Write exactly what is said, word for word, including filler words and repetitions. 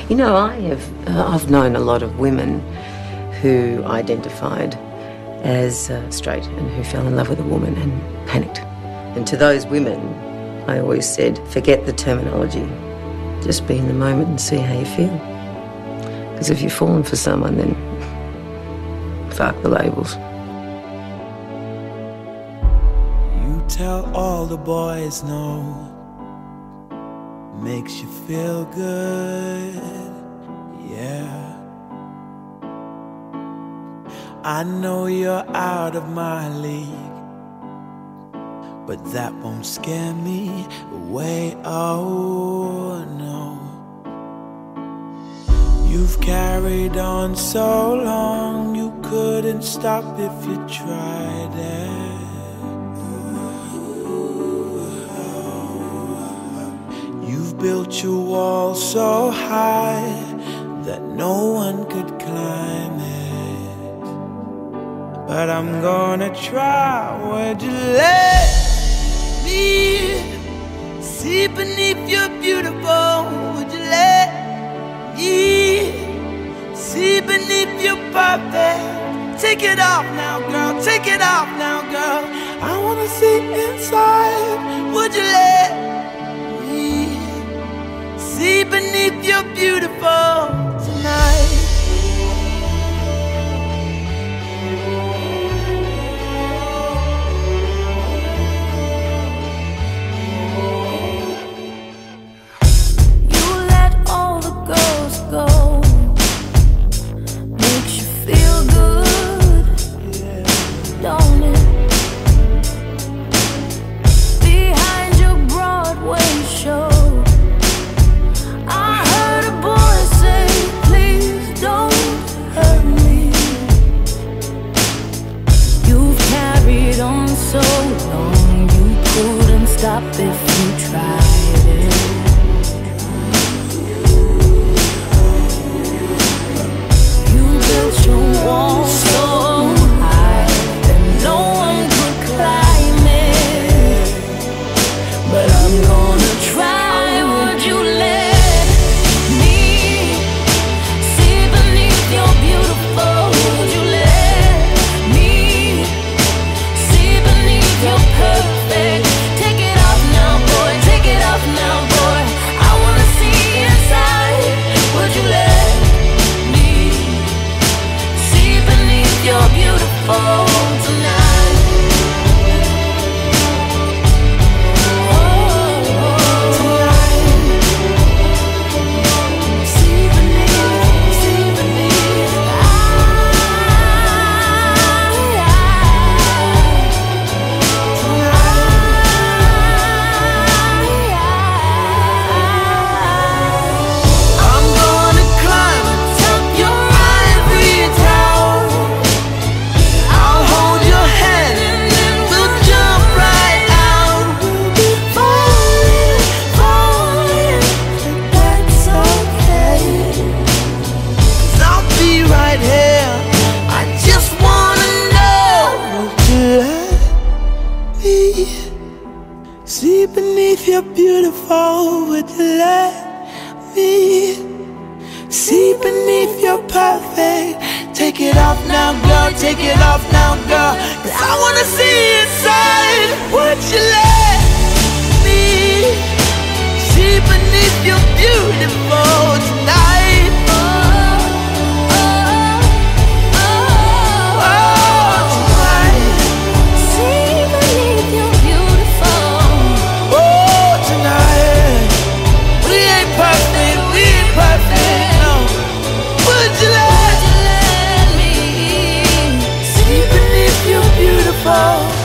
You know, I have, uh, I've known a lot of women who identified as uh, straight and who fell in love with a woman and panicked. And to those women, I always said, forget the terminology. Just be in the moment and see how you feel. Because if you're falling for someone, then fuck the labels. You tell all the boys no, makes you feel good, yeah. I know you're out of my league, but that won't scare me away, oh no. You've carried on so long, you couldn't stop if you tried it. You've built your wall so high that no one could climb it. But I'm gonna try. Would you let me see beneath your beautiful? Would you let me see beneath your perfect? Take it off now, girl, take it off now, girl. I wanna see inside. Would you let me see beneath your beautiful tonight? Stop if you tried it. You built your wall so high that no one could climb it. But I'm gonna try. Would you let me see beneath your beautiful? Would you let me see beneath your perfect? You're beautiful tonight. Oh, tonight. See beneath, see beneath. I'm gonna climb atop your ivory tower. I'll hold your hand and then we'll jump right out. We'll be falling, falling, but that's okay. 'Cause I'll be right here. I just wanna know. Would you let me see beneath your beautiful? Would you let me see beneath your perfect? Take it off now, girl, take it off now, girl, 'cause I wanna see inside. Would you let me see beneath your beautiful tonight? Oh, oh, oh, oh, tonight. See beneath your beautiful. Oh, tonight. We ain't perfect, we ain't perfect, no. Would you let beautiful?